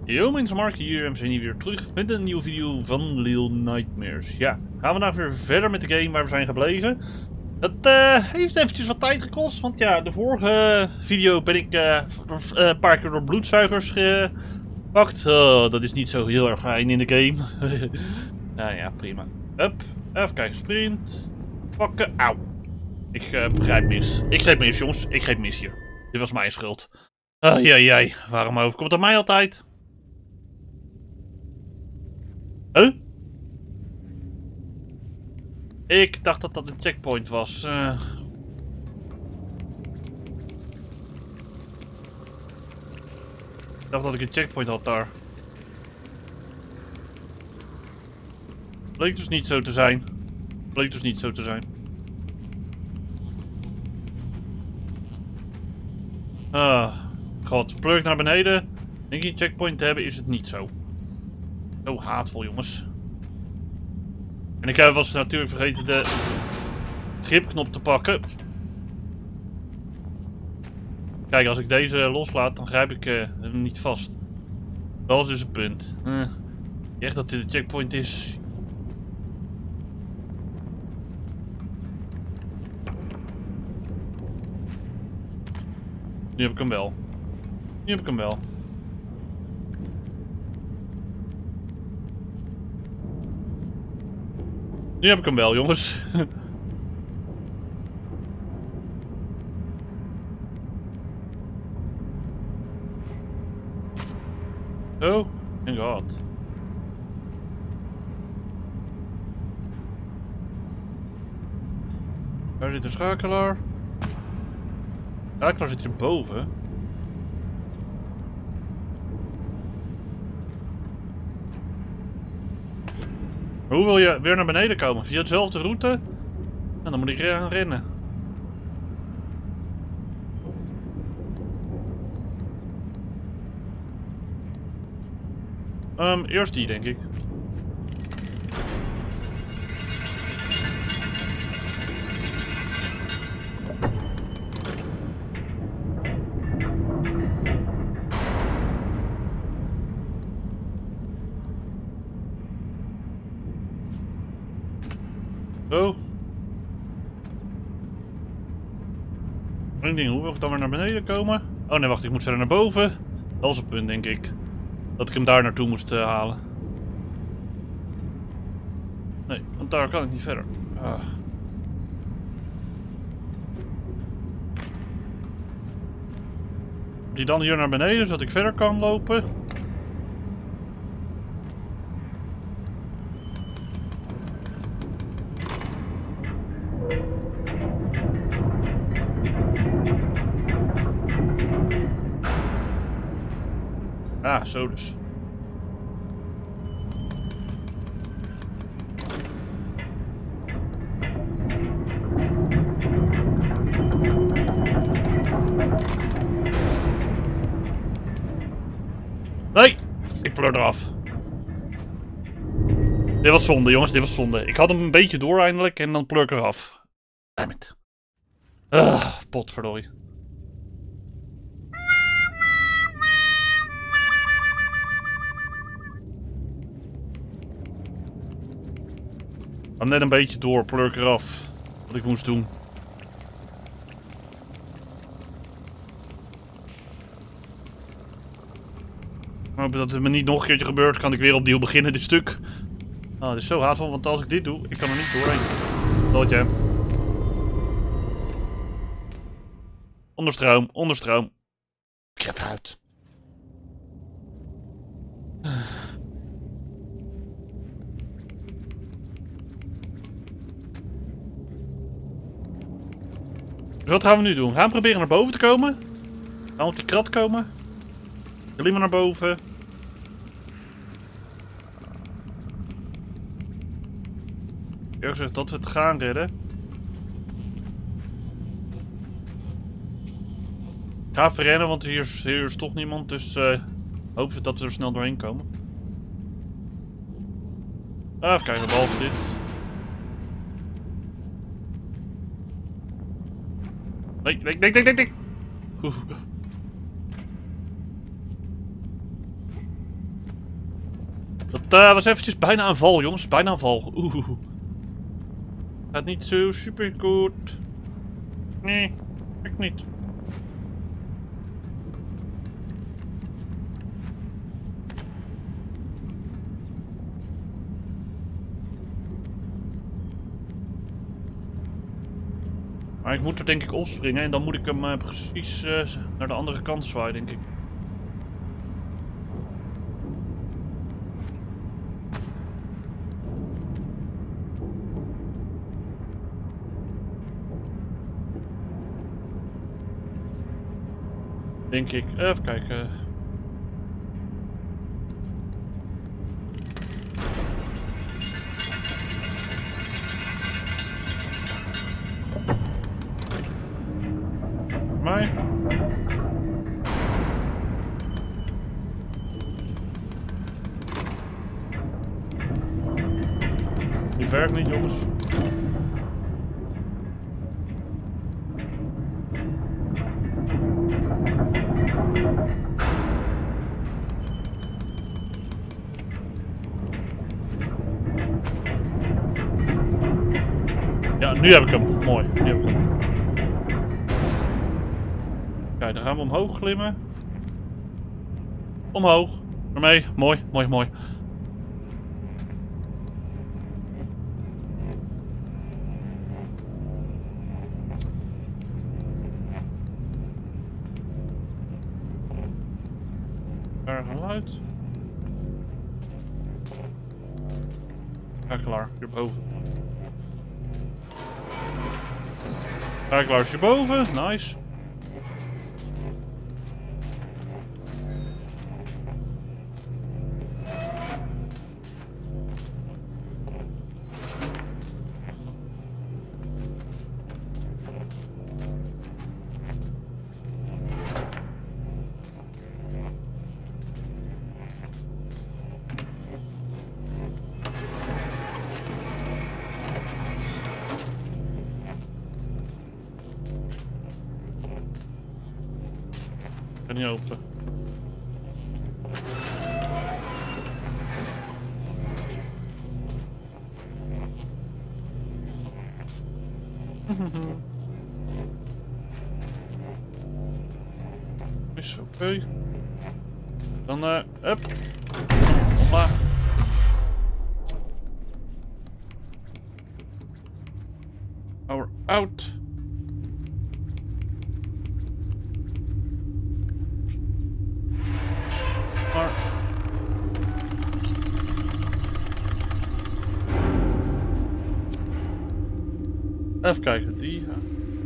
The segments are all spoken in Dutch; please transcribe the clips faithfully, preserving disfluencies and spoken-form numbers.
Yo mensen, Mark hier en we zijn hier weer terug met een nieuwe video van Little Nightmares. Ja, gaan we vandaag weer verder met de game waar we zijn gebleven. Dat uh, heeft eventjes wat tijd gekost, want ja, de vorige video ben ik uh, een paar keer door bloedzuigers gepakt. Oh, dat is niet zo heel erg fijn in de game. Nou ja, prima. Hup, even kijken, sprint. Pakken, auw. Ik uh, begrijp mis. Ik geef mis jongens, ik geef mis hier. Dit was mijn schuld. Ah, jai, jai. Waarom overkomt dat mij altijd? Huh? Ik dacht dat dat een checkpoint was. Uh... Ik dacht dat ik een checkpoint had daar. Bleek dus niet zo te zijn. Bleek dus niet zo te zijn. Ah, god. Pleur ik naar beneden. Denk je een checkpoint te hebben, is het niet zo. Zo haatvol, jongens. En ik heb was natuurlijk vergeten de gripknop te pakken. Kijk, als ik deze loslaat, dan grijp ik uh, hem niet vast. Dat is dus een punt. Uh, echt dat dit een checkpoint is. Nu heb ik hem wel. Nu heb ik hem wel. Nu heb ik hem wel, jongens. Oh, thank God. Waar zit de schakelaar? De schakelaar zit hierboven. Hoe wil je weer naar beneden komen? Via dezelfde route? En dan moet ik gaan rennen. Um, eerst die, denk ik. Oh. Eén ding, hoe wil ik dan weer naar beneden komen? Oh nee, wacht, ik moet verder naar boven. Dat was het punt, denk ik. Dat ik hem daar naartoe moest uh, halen. Nee, want daar kan ik niet verder. Ah. Die dan hier naar beneden, zodat ik verder kan lopen. Ah, zo dus. Nee! Ik pleur eraf. Dit was zonde, jongens. Dit was zonde. Ik had hem een beetje door eindelijk en dan pleur ik eraf. Damn it. Ah, potverdorie. Ik had net een beetje door, pleur eraf. Wat ik moest doen. Ik hoop dat het me niet nog een keertje gebeurt. Kan ik weer opnieuw beginnen, dit stuk. Oh, dit is zo haatvol, want als ik dit doe, ik kan er niet doorheen. Doodje. Onderstroom, onderstroom. Ik ga even uit. Dus wat gaan we nu doen? We gaan proberen naar boven te komen. Gaan we op die krat komen. Alleen maar naar boven. Ik heb gezegd dat we het gaan redden. Ik ga even rennen, want hier is, hier is toch niemand. Dus uh, hopen we dat we er snel doorheen komen. Ah, even kijken, behalve dit. Nee, nee, nee, nee, nee, nee. Oeh. Het uh, was eventjes bijna een val, jongens. Bijna een val. Oeh. Gaat niet zo super goed. Nee, ik niet. Maar ik moet er denk ik opspringen en dan moet ik hem uh, precies uh, naar de andere kant zwaaien, denk ik. Denk ik. Even kijken. Mij. Dit werkt niet, jongens. Ja, nu heb ik hem. Mooi. Nu heb ik hem. Kijk, dan gaan we omhoog klimmen. Omhoog. Ermee. Mooi, mooi, mooi. Daar geluid. Ja, klaar. Hierboven. Ja, klaar. Hierboven. Nice. Kan niet open. Is oké. Okay. Dan eh, uh, up. Omlaag. Power out. Maar. Even kijken, die. Ja.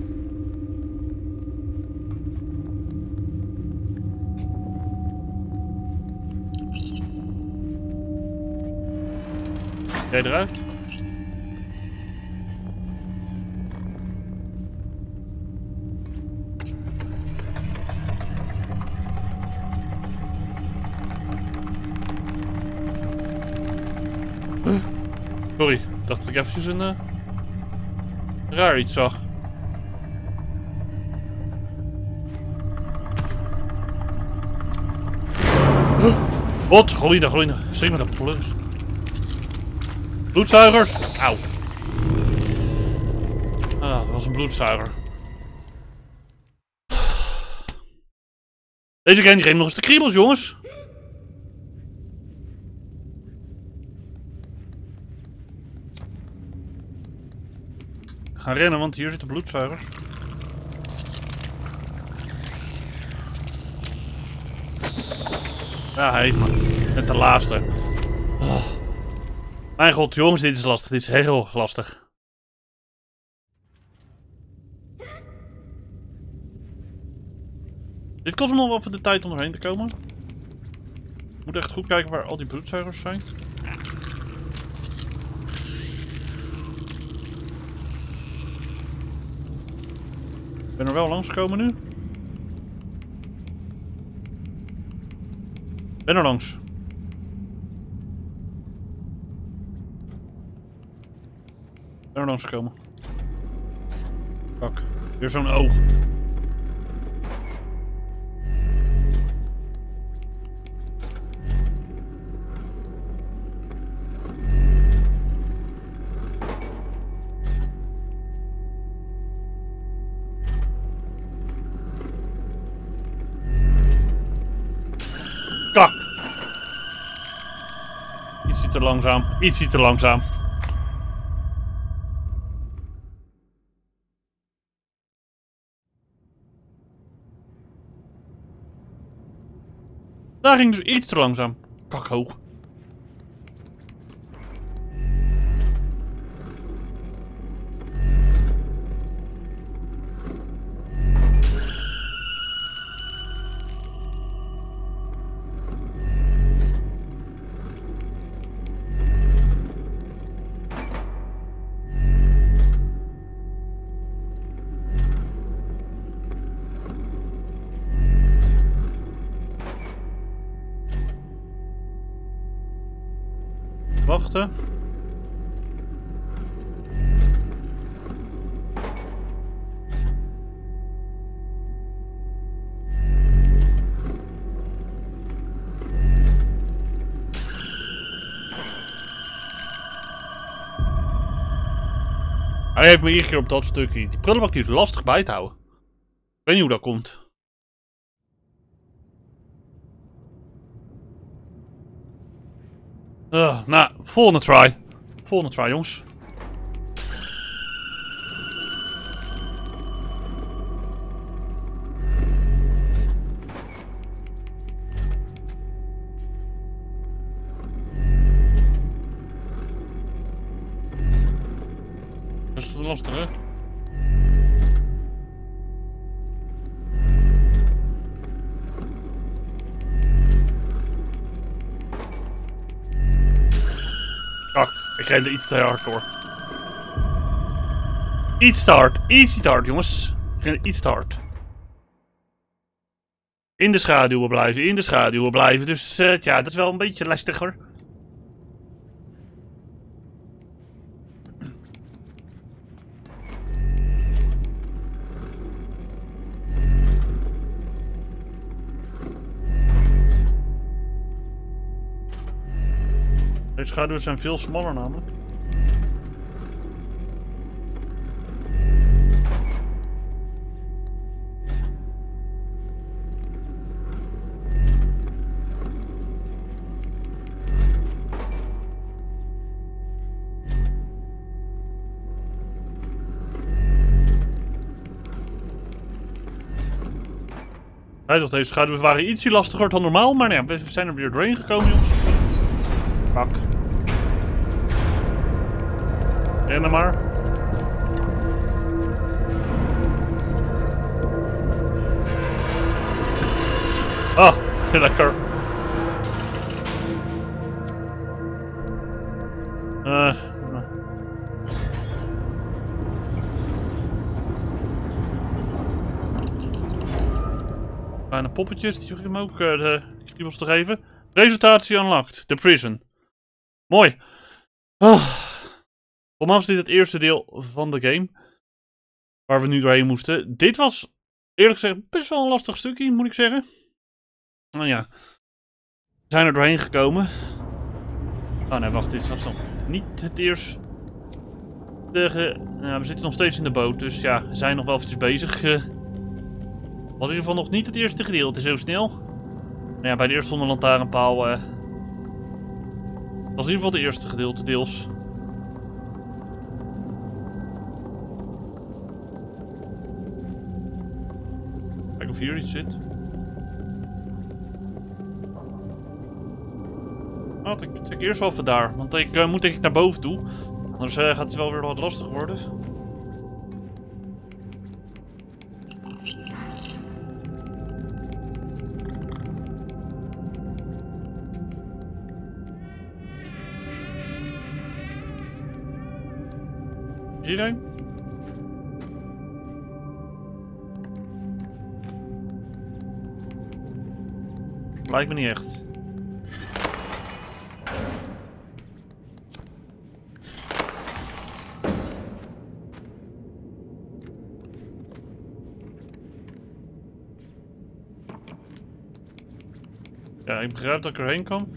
Jij eruit? Sorry, ik dacht dat ik eventjes een uh, raar iets zag. Wat? Gloeide, gloeide. Zeg maar dat plus. Bloedzuigers! Auw. Ah, dat was een bloedzuiger. Deze game die geeft nog eens de kriebels, jongens. Gaan rennen, want hier zitten bloedzuigers. Ja, hij heeft me. Net de laatste. Oh. Mijn god, jongens, dit is lastig. Dit is heel lastig. Dit kost me nog wel even de tijd om erheen te komen. Ik moet echt goed kijken waar al die bloedzuigers zijn. Ik ben er wel langs gekomen nu. Ik ben er langs. Ik ben er langs gekomen. Kak, weer zo'n oog. ietsje te langzaam. Ietsje te langzaam. Daar ging dus iets te langzaam. Kakhoog. Wachten. Hij heeft me iedere keer op dat stukje. Die prullenbak die is lastig bij te houden. Ik weet niet hoe dat komt. Uh, nou, volgende try. Volgende try, jongens. Dat is lastig, hè? Ah, ik rende iets te hard door. Iets te hard, iets te hard, jongens. Ik rende iets te hard. In de schaduwen blijven, in de schaduwen blijven. Dus uh, ja, dat is wel een beetje lastiger. De schaduwen zijn veel smaller namelijk. Ja, toch, deze schaduwen waren ietsje lastiger dan normaal, maar nou ja, we zijn er weer doorheen gekomen, jongens. Pak. En dan maar. Ah, lekker. Eh. Uh, Kleine poppetjes, die hem ook uh, de kriebels te geven. Presentatie unlocked. The prison. Mooi. Oh. Normaal was dit het eerste deel van de game. Waar we nu doorheen moesten. Dit was, eerlijk gezegd, best wel een lastig stukje, moet ik zeggen. Nou ja. We zijn er doorheen gekomen. Oh nee, wacht, dit was nog niet het eerste. Ja, we zitten nog steeds in de boot, dus ja, we zijn nog wel eventjes bezig. Uh, was in ieder geval nog niet het eerste gedeelte, zo snel. Nou ja, bij de eerste zonder lantaarnpaal. Uh, was in ieder geval het eerste gedeelte, deels. Kijk of hier iets zit. Oh, ik check eerst wel even daar, want ik uh, moet denk ik naar boven toe. Anders uh, gaat het wel weer wat lastig worden. Hierheen? Lijkt me niet echt. Ja, ik begrijp dat ik erheen kan.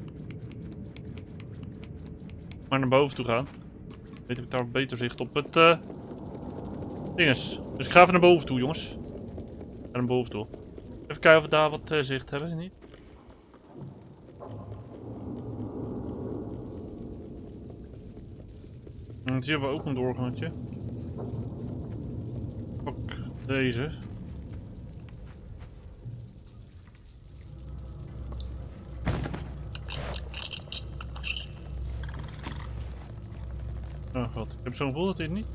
Maar naar boven toe gaan. Weet ik daar beter zicht op het uh, dinges. Dus ik ga even naar boven toe, jongens. Naar boven toe. Even kijken of we daar wat uh, zicht hebben, niet? En hier hebben we ook een doorgangetje. Pak deze. Oh god, ik heb zo'n gevoel dat dit niet.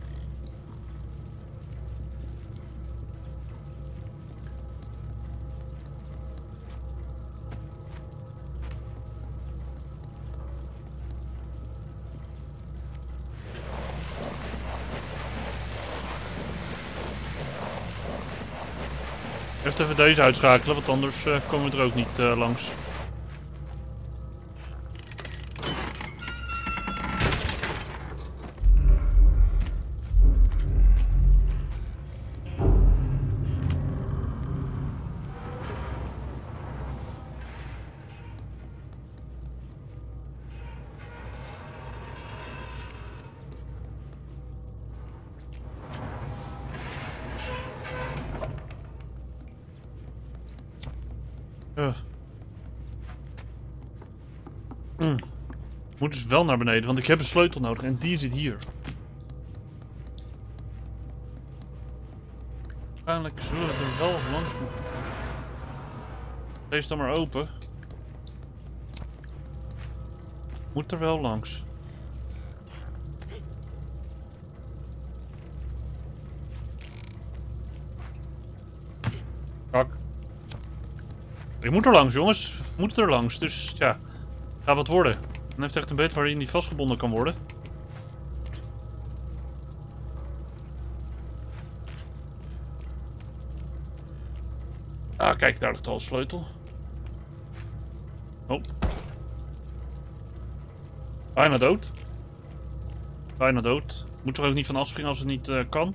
Eerst even deze uitschakelen, want anders uh, komen we er ook niet uh, langs. Uh. Mm. Ik moet dus wel naar beneden, want ik heb een sleutel nodig en die zit hier. Uiteindelijk zullen we er wel langs moeten. Deze dan maar open. Moet er wel langs. Kak. Ik moet er langs, jongens. Ik moet er langs, dus ja. Gaat wat worden. Dan heeft echt een bed waarin die vastgebonden kan worden. Ah, kijk, daar ligt al een sleutel. Oh. Bijna dood. Bijna dood. Moet er ook niet van afspringen als het niet uh, kan.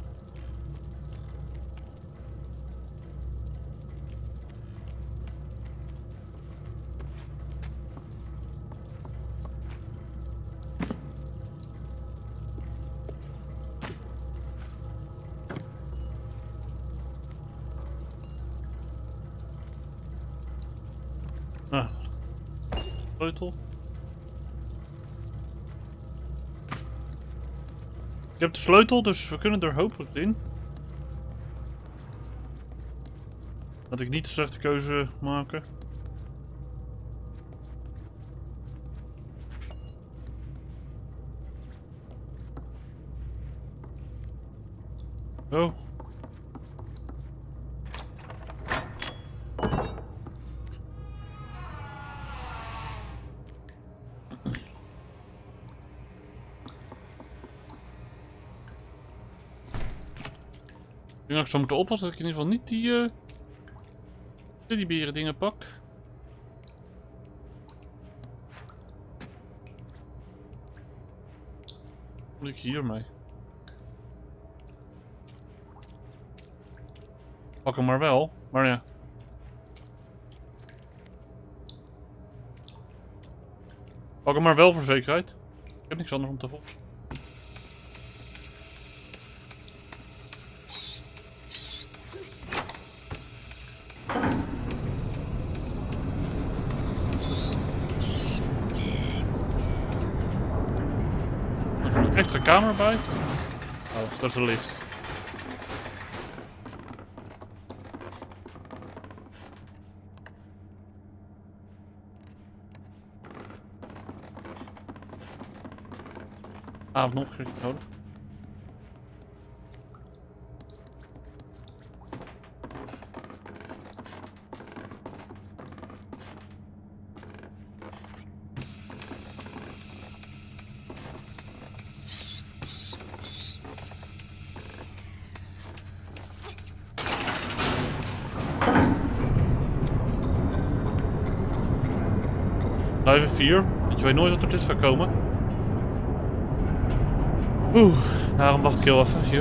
Ah. Sleutel. Ik heb de sleutel, dus we kunnen er hopelijk in. Dat ik niet de slechte keuze maken. Oh. Ik denk dat ik zou moeten oppassen dat ik in ieder geval niet die uh, teddyberen dingen pak. Wat moet ik hiermee? Pak hem maar wel, maar ja. Pak hem maar wel voor zekerheid. Ik heb niks anders om te volgen. Extra kamer bij. Oh, dat is de lift. Ah, nog geen nodig. Even vier, want je weet nooit wat er tussen gaat komen. Oeh, daarom wacht ik heel even hier.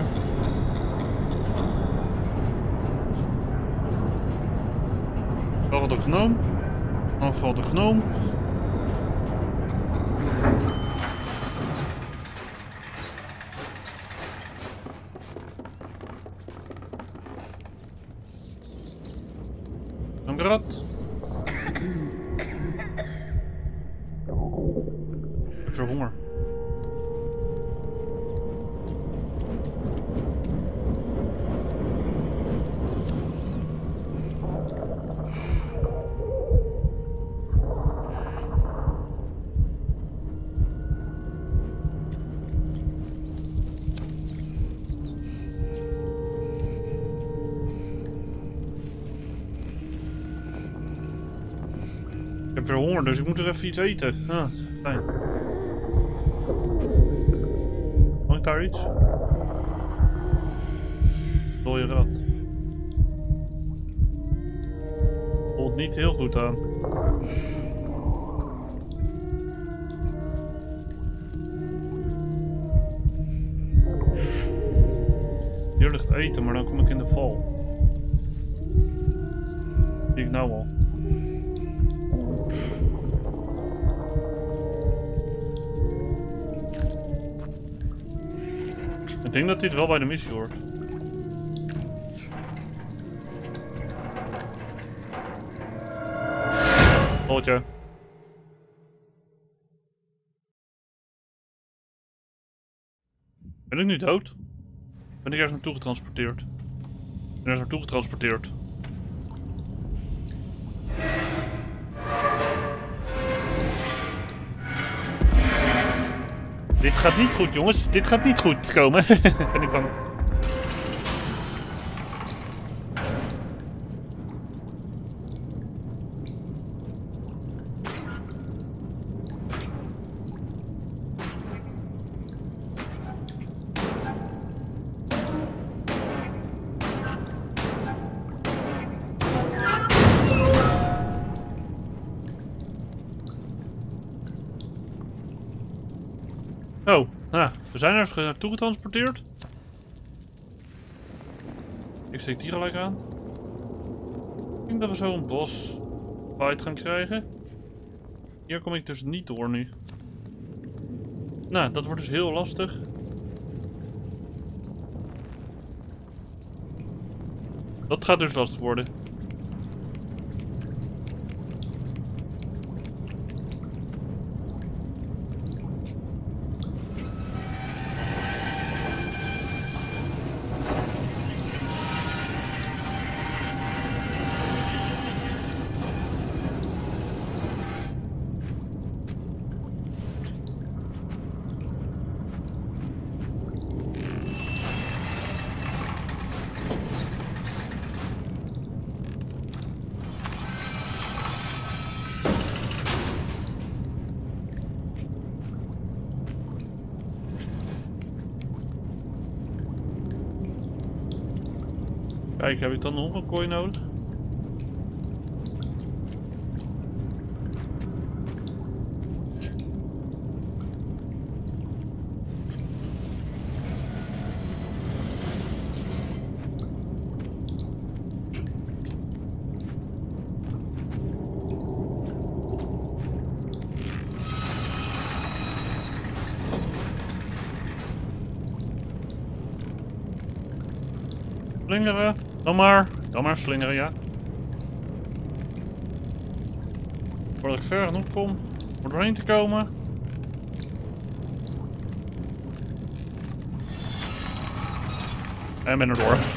Nog de gnoom. Nog wel de gnoom. Een rat. Ik heb honger. heb weer honger, dus ik moet er even iets eten. Ah, fijn. Hangt daar iets? Dode rat. Voelt niet heel goed aan. Hier ligt eten, maar dan kom ik in de val. Zie ik nou al. Ik denk dat dit wel bij de missie hoort. Bolletje. Ben ik nu dood? Ben ik ergens naartoe getransporteerd? Ben ik ergens naartoe getransporteerd? Dit gaat niet goed, jongens. Dit gaat niet goed komen. Ben ik bang. Oh, nou, we zijn er naartoe getransporteerd. Ik steek die gelijk aan. Ik denk dat we zo een boss fight gaan krijgen. Hier kom ik dus niet door nu. Nou, dat wordt dus heel lastig. Dat gaat dus lastig worden. Kijk, heb ik dan nog een kooi nodig? Slingeren, dan maar. Dan maar slingeren, ja. Voordat ik ver genoeg kom om doorheen te komen. En ben er door.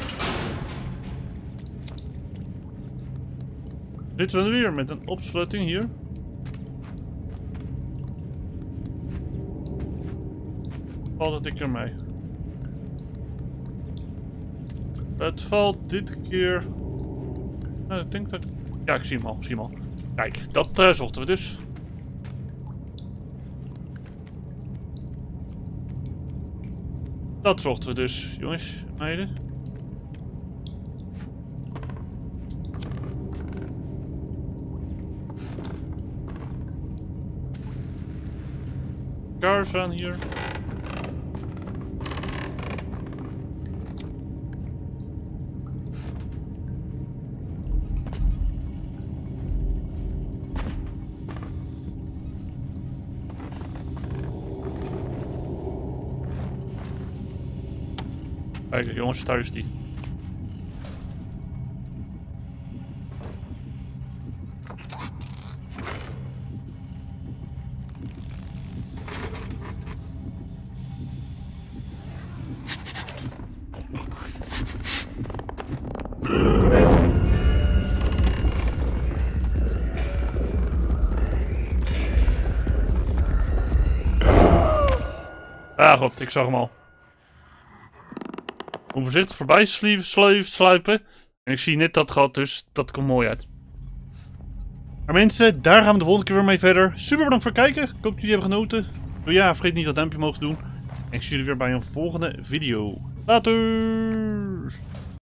Zitten we weer met een opsluiting hier. Valt het dit keer mee? Het valt dit keer... Nou, ik denk dat... Ja, ik zie hem al, ik zie hem al. Kijk, dat uh, zochten we dus. Dat zochten we dus, jongens, meiden. Cars aan hier. Kijk jongens, daar is die. Ah god, ik zag hem al. Hoe voorzichtig voorbij sluipen. En ik zie net dat gat, dus dat komt mooi uit. Maar mensen, daar gaan we de volgende keer weer mee verder. Super bedankt voor het kijken. Ik hoop dat jullie hebben genoten. Zo ja, vergeet niet dat duimpje omhoog te doen. En ik zie jullie weer bij een volgende video. Later!